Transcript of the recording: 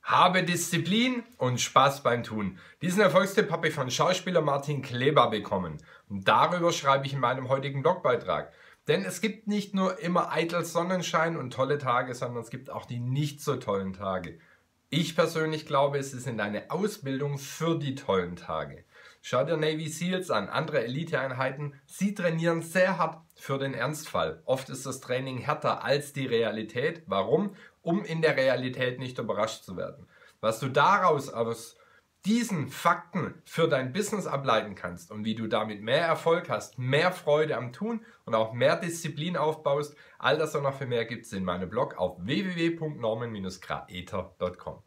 Habe Disziplin und Spaß beim Tun. Diesen Erfolgstipp habe ich von Schauspieler Martin Kleber bekommen. Und darüber schreibe ich in meinem heutigen Blogbeitrag. Denn es gibt nicht nur immer eitel Sonnenschein und tolle Tage, sondern es gibt auch die nicht so tollen Tage. Ich persönlich glaube, es ist in eine Ausbildung für die tollen Tage. Schau dir Navy Seals an, andere Eliteeinheiten, sie trainieren sehr hart für den Ernstfall. Oft ist das Training härter als die Realität. Warum? Um in der Realität nicht überrascht zu werden. Was du daraus aus diesen Fakten für dein Business ableiten kannst und wie du damit mehr Erfolg hast, mehr Freude am Tun und auch mehr Disziplin aufbaust, all das und noch viel mehr gibt es in meinem Blog auf www.norman-graeter.com.